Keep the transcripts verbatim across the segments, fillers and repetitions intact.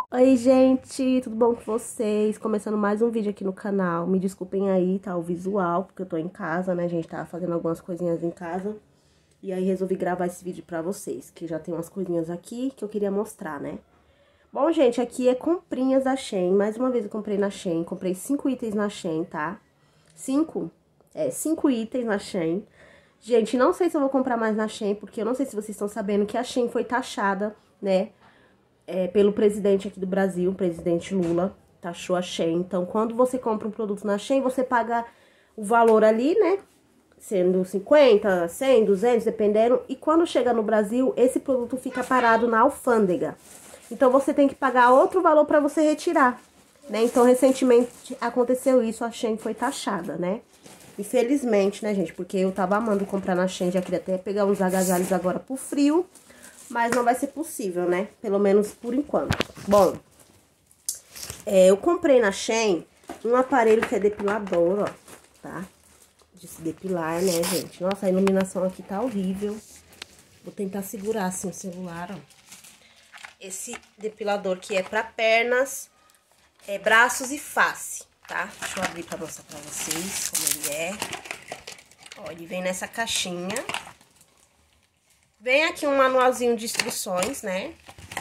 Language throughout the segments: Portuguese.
Oi, gente, tudo bom com vocês? Começando mais um vídeo aqui no canal. Me desculpem aí, tá, o visual, porque eu tô em casa, né, gente? Tava fazendo algumas coisinhas em casa. E aí resolvi gravar esse vídeo pra vocês, que já tem umas coisinhas aqui que eu queria mostrar, né? Bom, gente, aqui é comprinhas da Shein. Mais uma vez eu comprei na Shein. Comprei cinco itens na Shein, tá? Cinco? É, cinco itens na Shein. Gente, não sei se eu vou comprar mais na Shein, porque eu não sei se vocês estão sabendo que a Shein foi taxada, né? É, pelo presidente aqui do Brasil, o presidente Lula, taxou a Shein. Então, quando você compra um produto na Shein, você paga o valor ali, né? Sendo cinquenta, cem, duzentos, dependendo. E quando chega no Brasil, esse produto fica parado na alfândega. Então, você tem que pagar outro valor para você retirar, né? Então, recentemente aconteceu isso, a Shein foi taxada, né? Infelizmente, né, gente? Porque eu tava amando comprar na Shein, já queria até pegar uns agasalhos agora pro frio. Mas não vai ser possível, né? Pelo menos por enquanto. Bom, é, eu comprei na Shein um aparelho que é depilador, ó, tá? De se depilar, né, gente? Nossa, a iluminação aqui tá horrível. Vou tentar segurar assim o celular, ó. Esse depilador que é pra pernas, é, braços e face, tá? Deixa eu abrir pra mostrar pra vocês como ele é. Ó, ele vem nessa caixinha. Vem aqui um manualzinho de instruções, né?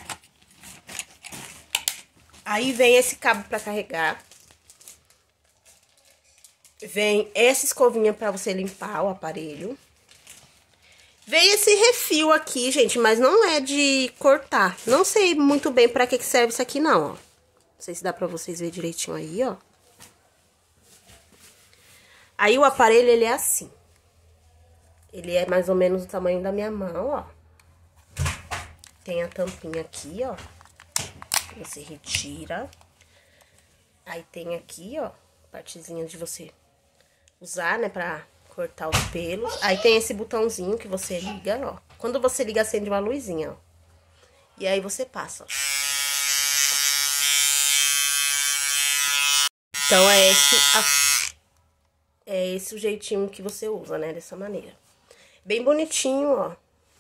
Aí vem esse cabo pra carregar. Vem essa escovinha pra você limpar o aparelho. Vem esse refil aqui, gente, mas não é de cortar. Não sei muito bem pra que que serve isso aqui, não, ó. Não sei se dá pra vocês verem direitinho aí, ó. Aí o aparelho, ele é assim. Ele é mais ou menos o tamanho da minha mão, ó. Tem a tampinha aqui, ó. Você retira. Aí tem aqui, ó, partezinha de você usar, né, pra cortar os pelos. Aí tem esse botãozinho que você liga, ó. Quando você liga, acende uma luzinha, ó. E aí você passa, ó. Então, é esse, a, é esse o jeitinho que você usa, né, dessa maneira. Bem bonitinho, ó.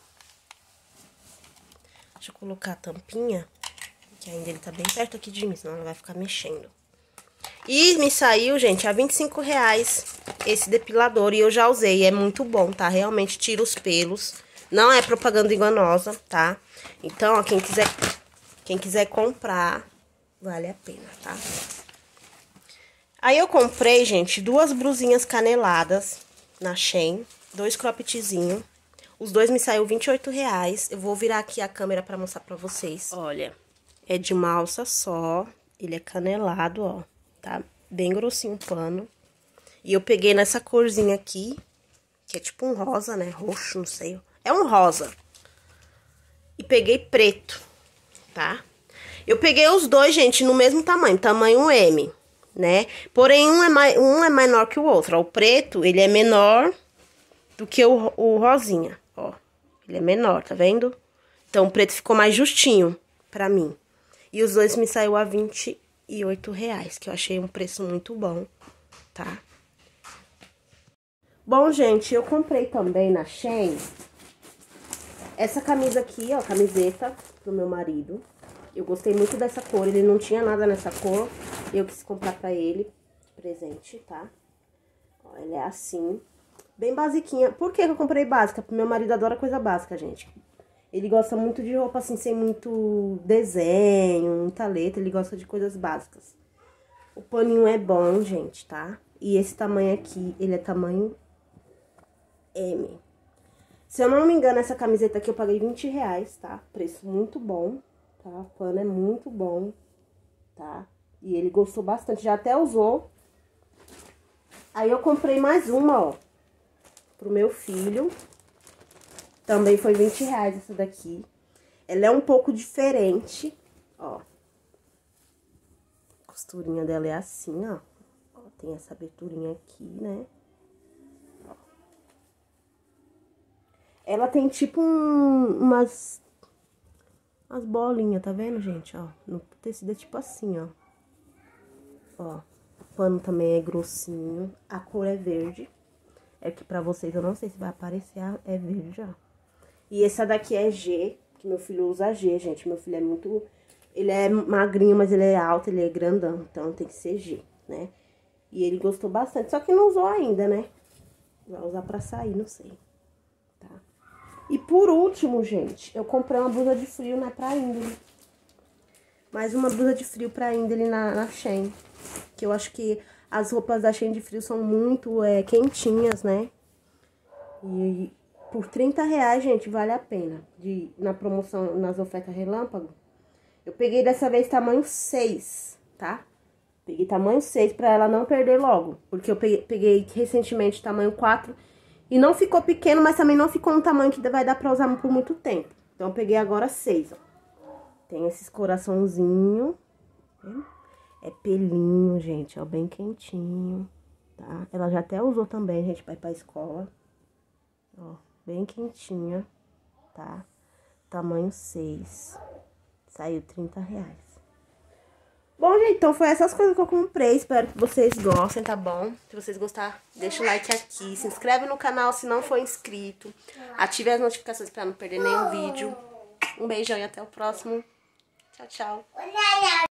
Deixa eu colocar a tampinha, que ainda ele tá bem perto aqui de mim, senão ela vai ficar mexendo. E me saiu, gente, a vinte e cinco reais esse depilador, e eu já usei, é muito bom, tá? Realmente tira os pelos, não é propaganda enganosa, tá? Então, ó, quem quiser, quem quiser comprar, vale a pena, tá? Aí eu comprei, gente, duas blusinhas caneladas na Shein, dois croppedzinhos. Os dois me saiu vinte e oito reais. Eu vou virar aqui a câmera pra mostrar pra vocês. Olha, é de uma alça só. Ele é canelado, ó. Tá bem grossinho o pano. E eu peguei nessa corzinha aqui, que é tipo um rosa, né? Roxo, não sei. É um rosa. E peguei preto, tá? Eu peguei os dois, gente, no mesmo tamanho. Tamanho M, né? Porém, um é, mais, um é menor que o outro. Ó, o preto, ele é menor do que o, o rosinha, ó. Ele é menor, tá vendo? Então, o preto ficou mais justinho pra mim. E os dois me saiu a vinte e oito reais, que eu achei um preço muito bom, tá? Bom, gente, eu comprei também na Shein essa camisa aqui, ó, camiseta pro meu marido. Eu gostei muito dessa cor, ele não tinha nada nessa cor, eu quis comprar pra ele presente, tá? Ó, ela é assim, bem basiquinha. Por que eu comprei básica? Porque meu marido adora coisa básica, gente. Ele gosta muito de roupa assim, sem muito desenho, muita letra. Ele gosta de coisas básicas. O paninho é bom, gente, tá? E esse tamanho aqui, ele é tamanho M. Se eu não me engano, essa camiseta aqui eu paguei vinte reais, tá? Preço muito bom, tá? O pano é muito bom, tá? E ele gostou bastante, já até usou. Aí eu comprei mais uma, ó, pro meu filho. Também foi vinte reais essa daqui. Ela é um pouco diferente, ó. A costurinha dela é assim, ó. Ó, tem essa aberturinha aqui, né? Ó. Ela tem tipo um, umas, umas bolinhas, tá vendo, gente? Ó, no tecido é tipo assim, ó. Ó, o pano também é grossinho. A cor é verde. É que pra vocês, eu não sei se vai aparecer, é verde, ó. E essa daqui é G, que meu filho usa G, gente. Meu filho é muito... Ele é magrinho, mas ele é alto, ele é grandão. Então tem que ser G, né? E ele gostou bastante. Só que não usou ainda, né? Vai usar pra sair, não sei. Tá? E por último, gente, eu comprei uma blusa de frio, né? Pra Indele. Mais uma blusa de frio pra Indele na, na Shein. Que eu acho que as roupas da Shein de frio são muito é, quentinhas, né? E por trinta reais, gente, vale a pena. De, na promoção, nas ofertas relâmpago. Eu peguei dessa vez tamanho seis, tá? Peguei tamanho seis pra ela não perder logo. Porque eu peguei, peguei recentemente tamanho quatro. E não ficou pequeno, mas também não ficou um tamanho que vai dar pra usar por muito tempo. Então eu peguei agora seis, ó. Tem esses coraçãozinho. É pelinho, gente, ó, bem quentinho, tá? Ela já até usou também, gente, pra ir pra escola. Ó, bem quentinha, tá? Tamanho seis. Saiu trinta reais. Bom, gente, então foi essas coisas que eu comprei. Espero que vocês gostem, tá bom? Se vocês gostaram, deixa o like aqui. Se inscreve no canal se não for inscrito. Ative as notificações pra não perder nenhum vídeo. Um beijão e até o próximo. Tchau, tchau.